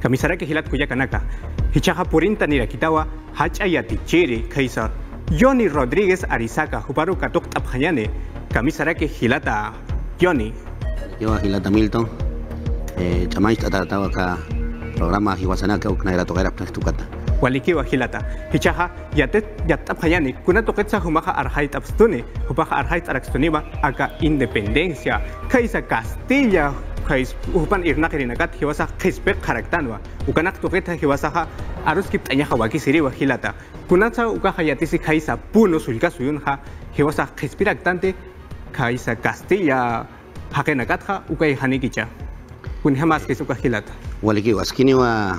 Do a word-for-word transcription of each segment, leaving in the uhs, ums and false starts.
Kamisara que hilat kuya kanaka. Hichaja purinta ni rakitawa hachayati chiri kaisar. Johnny Rodríguez Arizaga Juparu Katuk Tapjayane. Kamisara que hilata Johnny. Yo hilata Milton. Eh, chamais trataba acá programa Hiwasanaka Uknaira Togera Plastukata. Walikiwa hilata. Hichaja yatet yatapjayane. Kuna toketsa humaja arhait abstune. Hupaja arhait arakstuniba aka independencia. Kaisa Castilla. Kais upan irnakirinakat hiwasa kispek karaktanwa ukanak tuketa hiwasa aruskip tanya hawaki siriwa hilata kunatsa uka hayatisi kaisa puno sulka suyunha hiwasa kispiraktante kaisa Castilla hakenakatha uka ihanikicha kun hamas kisuka hilata waliki waskini wa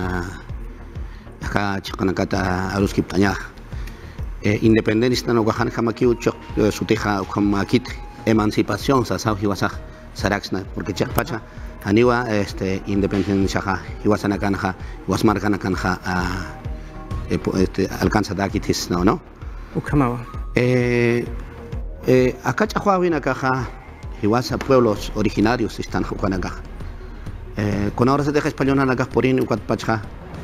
aka chikanakata aruskip tanya independencia no gahan hamakiu chok suteja kamakit emancipación sa sa hiwasa Saraxna, porque Chakpacha, Aniwa, este, independencia, Iwasanakanja, Iwasmarkanakanja, este, alcanza Dakitis, no, no? Ukamawa. Eh, eh, acá Chahuawina Caja, Iwasa, pueblos originarios están Juanaka. Eh, con ahora se deja española en la Gasporín, Ucatpacha,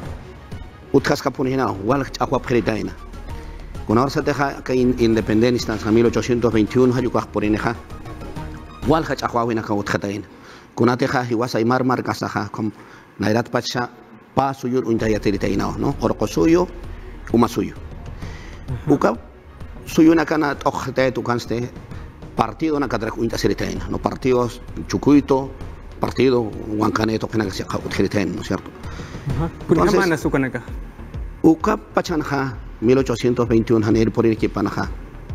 Utkaskapunina, Wal Chahuapritaina. Con ahora se deja que independencia en mil ochocientos veintiuno, Hayukasporineja. Walha chahuawina ka utkhatayin kunateja hiwasa imar mar kasaja kom nairat pacha pa suyur untayatiritaina no orqo suyo uma suyo uka suyo nakana tojte tu kanste partido na kadra untasiritaina no partidos chucuito partido wankaneto kana ka utkhiritain no cierto kunamana sukanaka uka pachanja mil ochocientos veintiuno hanir por equipanaja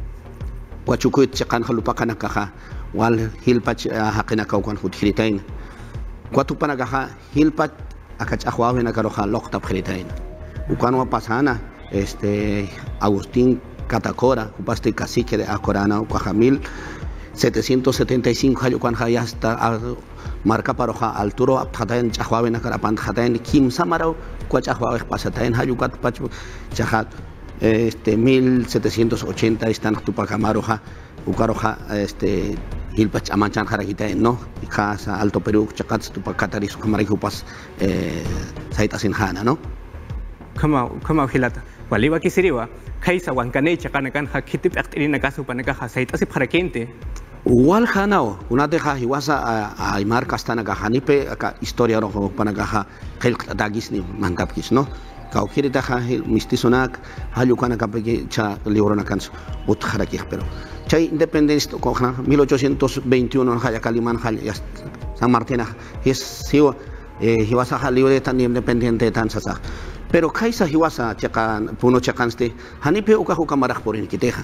Wachukuit chakan halupakana kaha wal hilpach hakina kaukan hutkhiritain kwatupanaga hilpach akach ahwawena karoja lokta khiritain ukanwa pasana este Agustín Catacora upaste cacique de Acorana ukaja mil setecientos setenta y cinco hayukan hasta marca paroja alturo aphatain chahwawena karapan hatain kim samarau kwachahwawe pasatain hayukat pach chahat este mil setecientos ochenta están Tupacamaroja, Ucaroja, este Hilpach Amanchan Jarajita, no, Casa Alto Perú, Chacats, Tupacataris, Camarijupas, eh, Saitas en Hana, no? Kama, kama Hilata, Waliba Kisiriwa, Kaisa Wankane, Chacanakan, Hakitip Actirina Casu Panacaja, Saitas y Paraquente. Wal Hanao, una teja Hiwasa a Aymar Castanaga Hanipe, acá historia rojo Panagaja, Helk Dagisni, Mangapkis, no? Kaukiri taja mistizonak hayukana kapeki cha librona kanso utharaki pero chay independencia kohna mil ochocientos veintiuno haya Calimán haya San Martín es siwa hiwasa libre tan independiente tan sasa pero kaisa hiwasa chakan puno chakanste hanipe ukahu kamaraj por inquiteja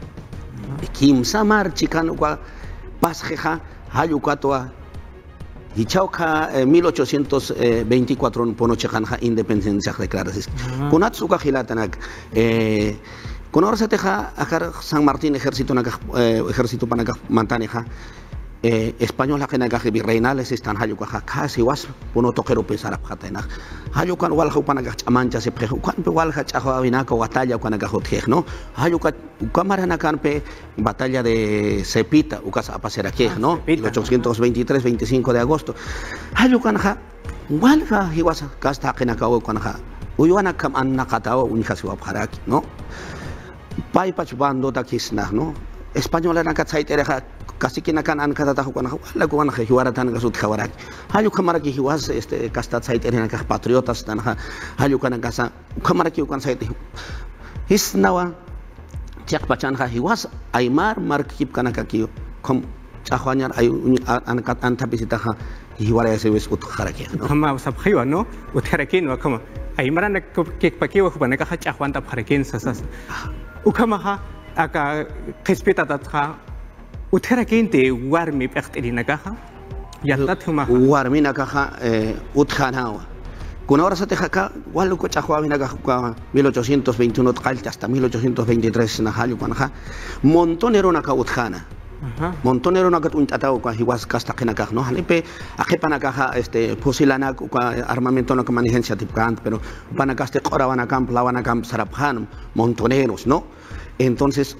kim samar chikan uka pasjeja hayukatwa y chauca mil ochocientos veinticuatro pono chekanja independencia declaradas. Con atsuka hilatanak con ahora se teja akar San Martín ejército naga ejército panaga mantaneja española que naga virreinales están hayuka casi was pono toquero pesar apjatena hayukan wal panaga amancha se preju kan pe wal hacha winaka batalla con naga hotej no hayuka cámara nakan pe batalla de Cepita ukas apasera que no mil ochocientos veintitrés veinticinco de agosto hayukan ha wal ha hiwasa kasta que naka con ha uyana kam an nakatawa unhasi wapharaki no pai pachbando takisna no española nakatsaitereja casi que nakan an kada tahu kana la ko kana hiwara tan gasut khawarak hayu kamara ki hiwas este kasta saiter na ka patriotas tan hayu kana kasa kamara ki kan saite hisnawa chak pachan ha hiwas aymar markip kana ka ki kom chahwanyar ay an kat an tabisita ha hiwara ese wes ut kharake no kama sab khiwa no ut kharakin wa kama aymara na ke pakiwa khubana ka chahwan tab kharakin sasas ukama ha aka khespeta tatha Utera kente warmi pekterina caja, yatat huma. Warmina caja, uthanawa. Con ahora se teja acá, walu cochahuavina caja, mil ochocientos veintiuno hasta mil ochocientos veintitrés nahalu panaja, montonero na uthana. Montonero na kat untatao kwa hiwas kasta kinakah no halipe akipana caja este pusilana kwa armamento na kamanigencia tipkant pero panakaste qorawana camp lawana camp saraphan montoneros no entonces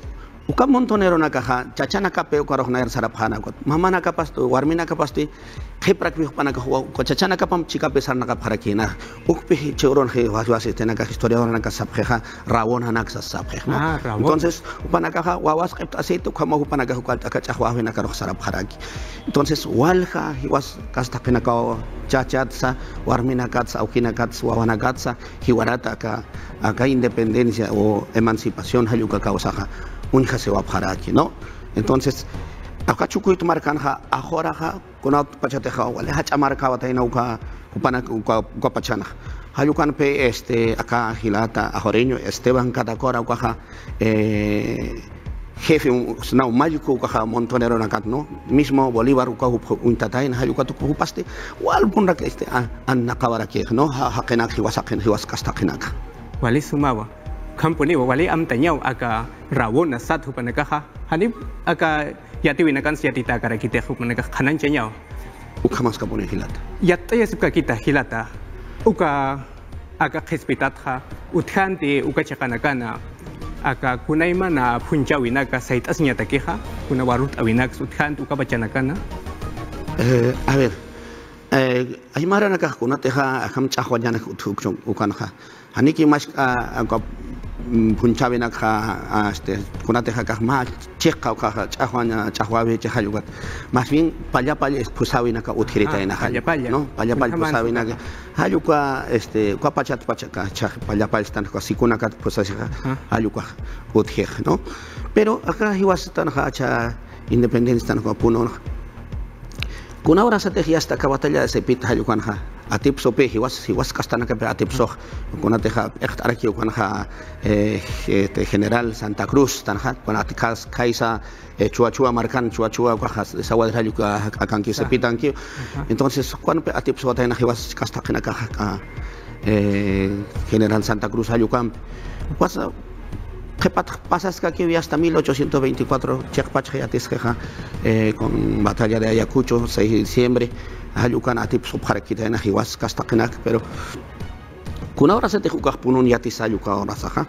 Uka montonero na kaha, chachana kape ukarok na sarapana kot. Mama na kapasto, warmi na kapasto, heprak bi pana kahwa, ko chachana kapam chika pesar na kaparakina. Ukpi cheuron he waswas tena ka historiador na kasapjeja, rawon na kasapjeja. Ah, rawon. Entonces, upana kaha wawas kept aceito kama upana kaha kwal takachahwa na karok sarapharaki. Entonces, walha hiwas kasta penakao chachatsa, warmi na katsa, ukina katsa, wawana katsa, hiwarata ka acá independencia o emancipación hayuka kausaha. Unja se va para aquí, ¿no? Entonces, acá chucuito marcanja, ajoraja, con auto pachateja, o le hacha marca bataina uka, upana uka pachana. Hayukan pe este, acá gilata, ajoreño, Esteban Catacora, ukaja, eh, jefe, no, mágico, ukaja, montonero nakat, ¿no? Mismo Bolívar, uka, untatain, hayuka tu kupaste, o algún que este, an nakawara que, ¿no? Hakenak, hiwasaken, hiwaskastakenak. Wali sumawa. Kampo ni wali am tanyau aga rawon na sat hupan nagaha hani aga yati winakan siya tita kara kita hupan nagah kanan chanyau uka mas ka pone hilata yatta yasip ka kita hilata uka aga kespitat ha uthanti uka chakanakana aga kunaima na punja winaka sait asnya takeha kuna warut awinak uthant uka bachanakana eh a ver eh ay mara nakah kunateha akam chahwanyana uthuk ukanha hani ki mas aga punchabe na ka este kunateja ka ma checa ka chahwana chahwabe chahayugat más bien palla palla expusawi na ka uthirita na palla palla no palla palla expusawi na hayuka este kwa pachat pachaka chah palla palla stan ka sikuna ka pusasika hayuka uthir no pero acá hiwas tan ha cha independencia tan ka puno kuna ora estrategia hasta ka batalla se pit hayukan ha atip sope hiwas hiwas kastana ka atip so kuna teja echt araki kuna ha este general Santa Cruz tan ha kuna atikas kaisa chuachua marcan chuachua ka has sawad hayuka akan ki se pitan ki entonces kuna pe atip so ta na hiwas kastana ka general Santa Cruz hayukan was ¿qué pasas que aquí hasta mil ochocientos veinticuatro Chekpachyatiskeja con batalla de Ayacucho, seis de diciembre, Hayukan atip subharakita en Ajiwas Kastakenak, pero con ahora se te juega punun yatis Ayuka ahora saja.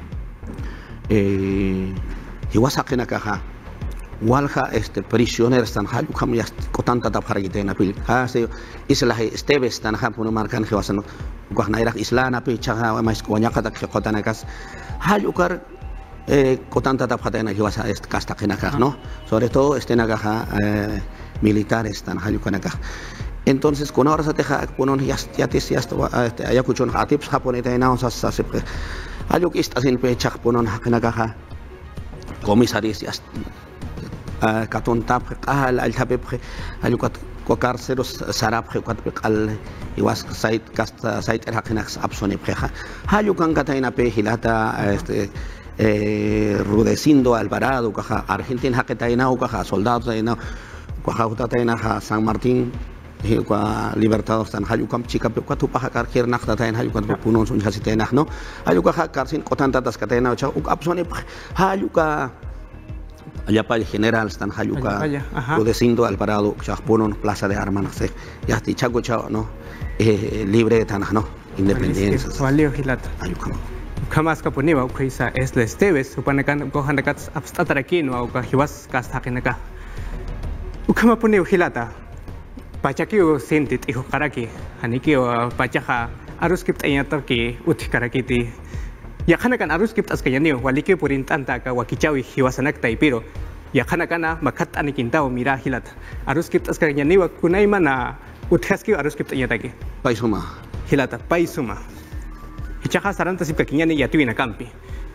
Hiwasakenakaja, Walja este prisioneros tan Hayukam ya cotanta taparakita en Apil, hace Isla Esteves tan Japón marcan Hiwasan, Guanaira Islana, Pichaja, mais Guanyakata Kotanakas. Hayukar eh, kotanta tapatena hiwasa est kastakenaka, ¿no? Sobre todo este nagaja eh, militares tan hayukanaka. Entonces con ahora se teja ponon yatis yasta ayakuchon atips japoneta en ausas se hayuk ist asin pe chak ponon hakanaka comisaris yast katon tap al al tapep hayukat kokar seros sarap kat al iwas sait kasta sait erhakenak absone preja hayukan kataina pe hilata este eh Rudecindo Alvarado caja Argentina haketaina caja soldados de no caja utataina San Martín kwa libertados tan hayukam chica pe kwatu paha kar kir nakta tain hayukan punon sun hasitena no hayuka hakar sin kotanta tas katena cha absone hayuka allá para el general están Hayuka, Rudecindo Alvarado, Chasponon, Plaza de Armas, no sé, ya está Chaco Chao, ¿no? Eh, libre de Tanaj, ¿no? Independencia. Valio Gilata. Ayuka. Kamas Kapuniva, Ukaisa, es les Esteves, Upanakan, Gohanakats, Abstatarakino, Ukahiwas, Kastakinaka. Ukamapuniva Gilata. Pachakio sentit, hijo Karaki, Hanikio, Pachaja, Aruskip Ayatarki, Utikarakiti. Yakanakan aruskip as kayaniyo walike purin tanta ka wakichawi hiwasanak taipiro yakanakana makat anikintao mira hilat aruskip as kayaniyo kunay mana uthaski aruskip tayataki paisuma hilata paisuma hichaka saranta sip kakinyani yatiwina kampi